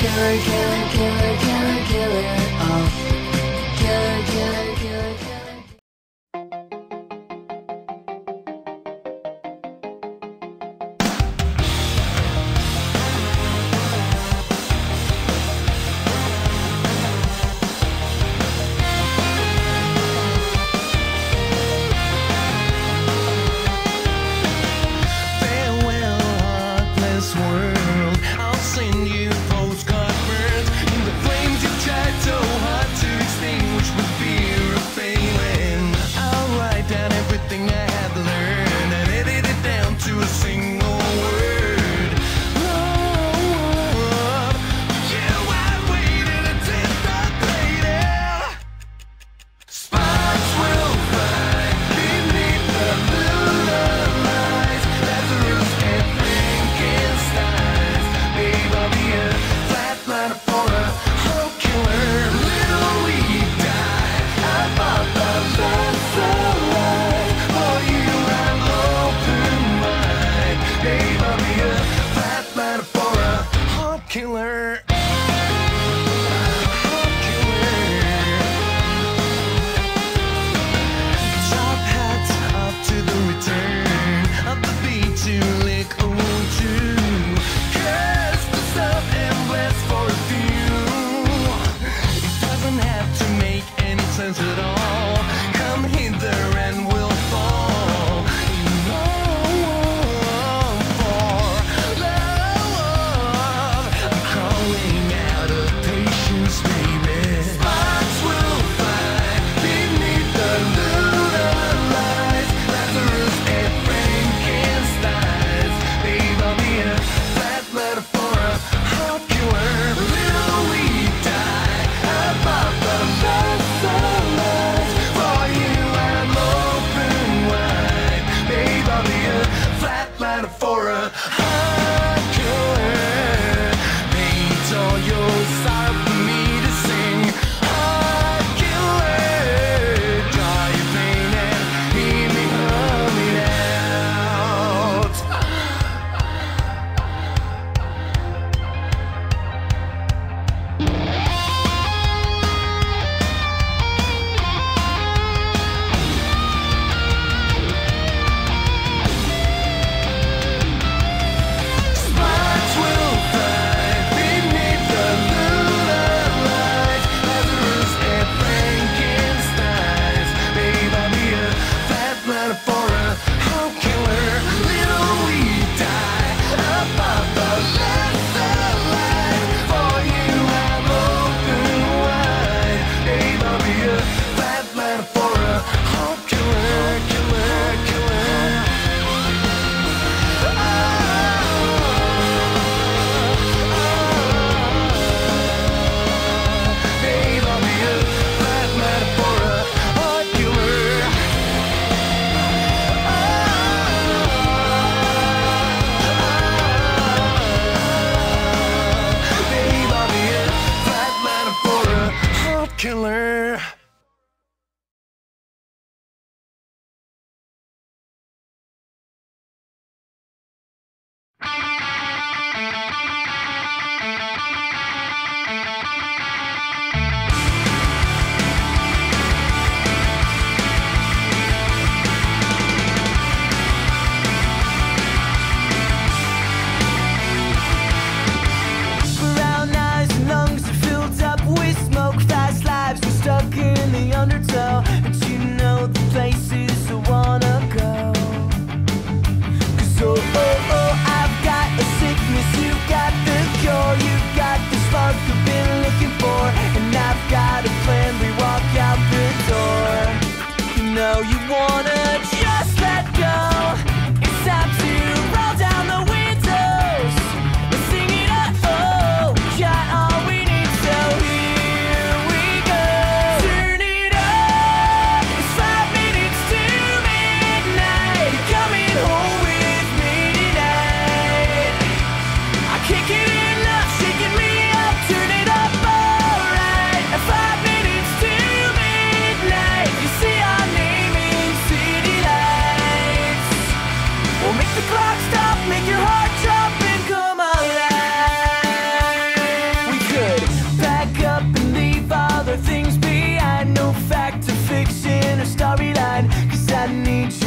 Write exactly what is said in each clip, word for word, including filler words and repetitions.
Killer, killer, killer, killer, killer. Oh, killer, killer, killer, killer. Farewell, heartless world. I'll send you postcard burns in the flames you tried so hard to extinguish with fear of failing. I'll write down everything I have learned and edit it down to a single word. Love, you have waited until the later. Sparks will fly beneath the blue lights. Lazarus and Frankenstein. Babe, I'll be a flatliner for a whole killer. Little we die. I bought the last alive. For you, I'm open mind. Babe, I'll be a flatliner for a whole killer. Whole killer. Top hats up to the return of the beat to lick oh two. Curse the stuff and bless for a few. It doesn't have to make any sense at all. Come hither and we'll fall in love for love. I'm calling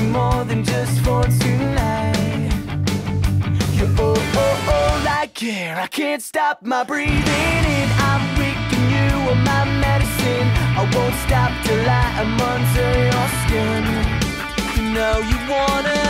more than just for tonight. You're oh, oh, oh, like air. I can't stop my breathing in. I'm weak and you are my medicine. I won't stop till I am under your skin. You know you wanna